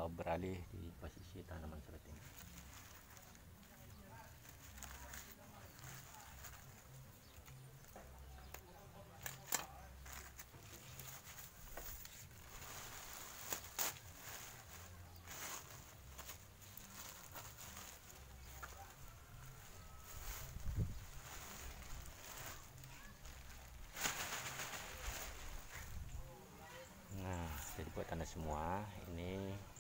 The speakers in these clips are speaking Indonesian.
beralih di posisi tanaman seperti ini. Jadi buat Anda semua, ini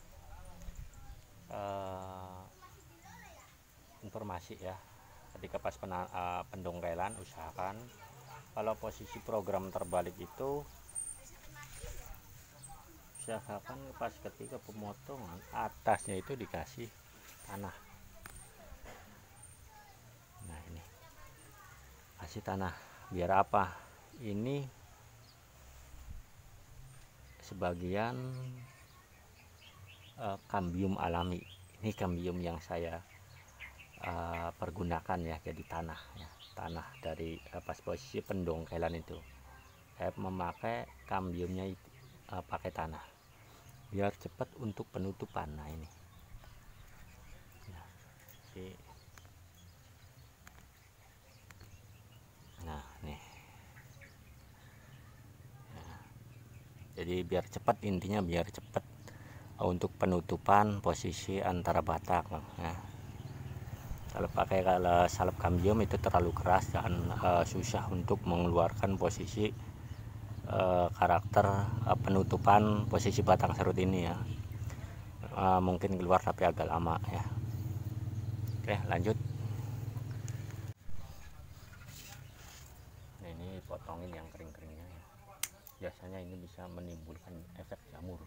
informasi ya, ketika pas pendongkelan usahakan kalau posisi program terbalik itu, usahakan pas ketika pemotongan atasnya itu dikasih tanah. Nah ini kasih tanah biar apa? Ini sebagian kambium alami. Ini kambium yang saya pergunakan ya, jadi tanah ya, tanah dari pas posisi pendongkelan itu saya memakai kambiumnya pakai tanah biar cepat untuk penutupan. Nah ini ya, nah nih ya, jadi biar cepat, intinya biar cepat untuk penutupan posisi antara batang ya. Kalau pakai salep kambium itu terlalu keras dan susah untuk mengeluarkan posisi karakter penutupan posisi batang serut ini ya. Mungkin keluar tapi agak lama ya. Oke, lanjut. Nah, ini potongin yang kering-keringnya ya. Biasanya ini bisa menimbulkan efek jamur.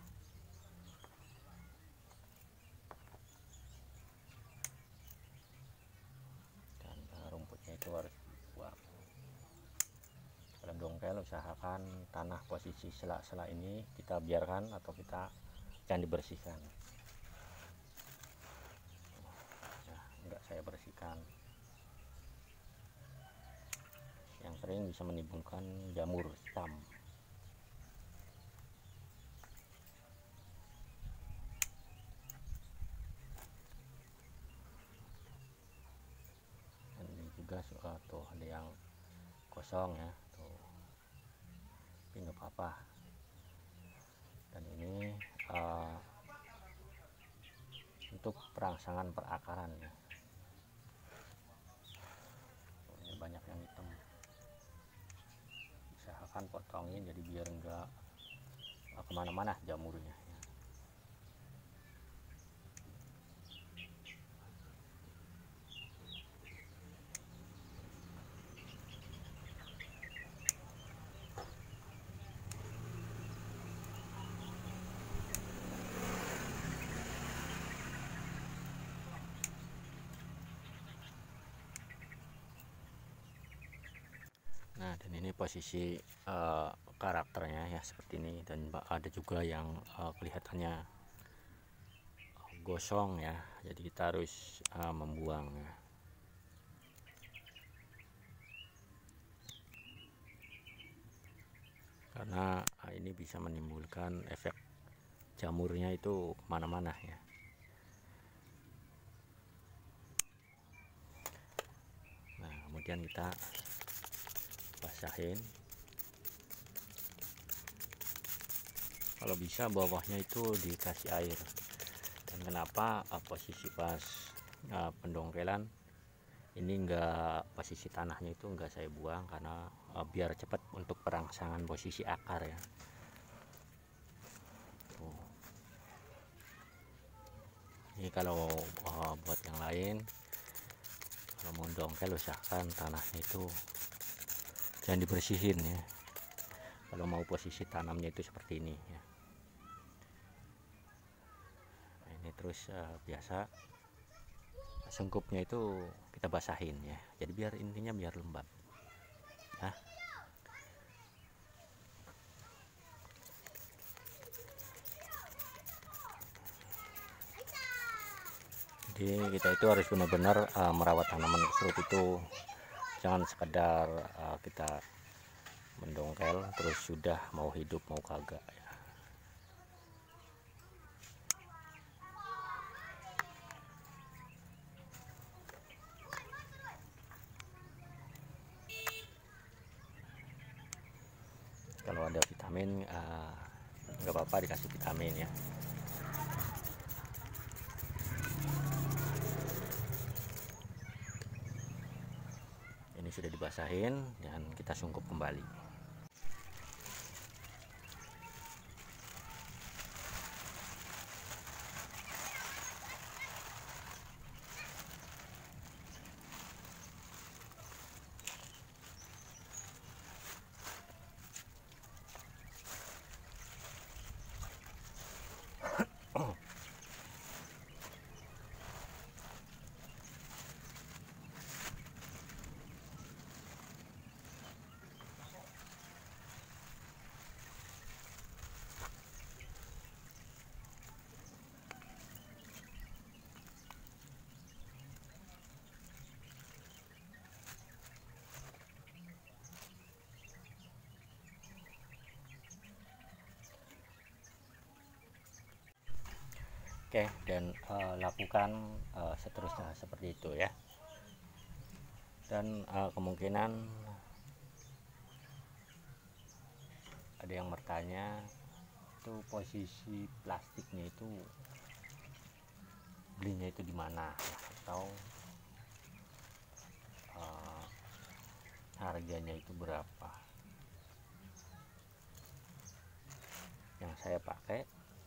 Dan rumputnya itu harus dibuang. Kalau dongkel usahakan tanah posisi sela-sela ini kita biarkan atau kita jangan dibersihkan. Nah, enggak saya bersihkan. Yang sering bisa menimbulkan jamur hitam. Dan ini juga tuh ada yang kosong ya, tuh, tapi nggak apa-apa. Dan ini untuk perangsangan perakaran ya. Ini banyak yang hitam, usahakan potongin jadi biar enggak kemana-mana jamurnya ya. Nah, dan ini posisi karakternya ya seperti ini, dan ada juga yang kelihatannya gosong ya, jadi kita harus membuang ya. Karena ini bisa menimbulkan efek jamurnya itu kemana-mana ya. Nah, kemudian kita basahin, kalau bisa bawahnya itu dikasih air. Dan kenapa posisi pas pendongkelan ini enggak, posisi tanahnya itu enggak saya buang, karena biar cepat untuk perangsangan posisi akar ya. Tuh. Ini kalau buat yang lain, kalau mau dongkel usahakan tanahnya itu jangan dibersihin ya, kalau mau posisi tanamnya itu seperti ini ya. Nah, ini terus biasa sengkupnya itu kita basahin ya, jadi biar intinya biar lembab ya. Jadi kita itu harus benar-benar merawat tanaman serut itu, jangan sekedar kita mendongkel terus sudah mau hidup mau kagak ya. kalau ada vitamin nggak apa-apa dikasih vitamin ya. Ini sudah dibasahin dan kita sungkup kembali. Oke, dan lakukan seterusnya seperti itu ya. Dan kemungkinan ada yang bertanya, itu posisi plastiknya itu belinya itu di mana, atau harganya itu berapa. Yang saya pakai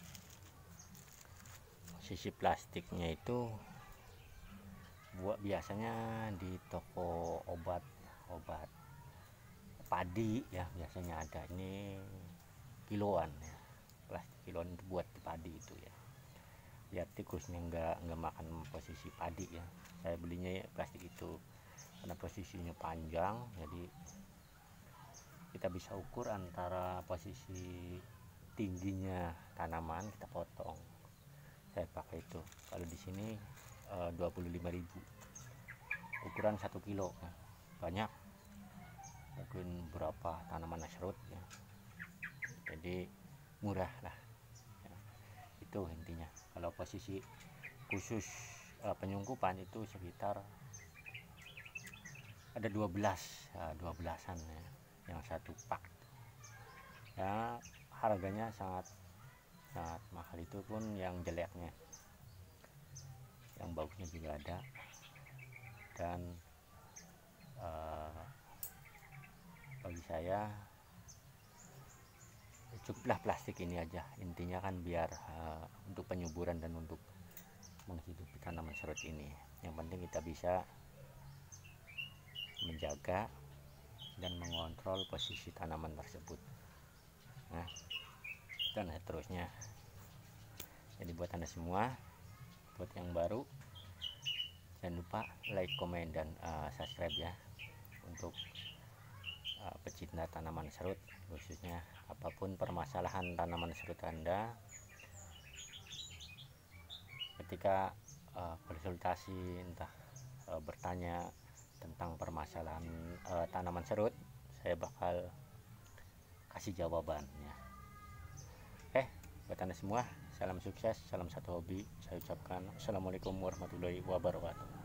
posisi plastiknya itu buat biasanya di toko obat padi ya, biasanya ada. Ini kiloan ya, plastik kiloan itu buat di padi itu ya, biar tikusnya nggak makan posisi padi ya. Saya belinya ya plastik itu karena posisinya panjang, jadi kita bisa ukur antara posisi tingginya tanaman, kita potong. Saya pakai itu. Kalau di sini 25.000 ukuran 1 kilo ya. Banyak, mungkin berapa tanaman serut ya, jadi murah lah ya. Itu intinya. Kalau posisi khusus penyungkupan itu sekitar ada 12-an ya, yang satu pak ya. Harganya sangat mahal, itu pun yang jeleknya. Yang bagusnya juga ada. Dan bagi saya cukuplah plastik ini aja, intinya kan biar untuk penyuburan dan untuk menghidupi tanaman serut ini. Yang penting kita bisa menjaga dan mengontrol posisi tanaman tersebut. Nah, dan seterusnya. Jadi buat Anda semua, buat yang baru, jangan lupa like, komen, dan subscribe ya, untuk pecinta tanaman serut khususnya. Apapun permasalahan tanaman serut Anda, ketika konsultasi entah bertanya tentang permasalahan tanaman serut, saya bakal kasih jawabannya. Buat Anda semua, salam sukses, salam satu hobi. Saya ucapkan assalamualaikum warahmatullahi wabarakatuh.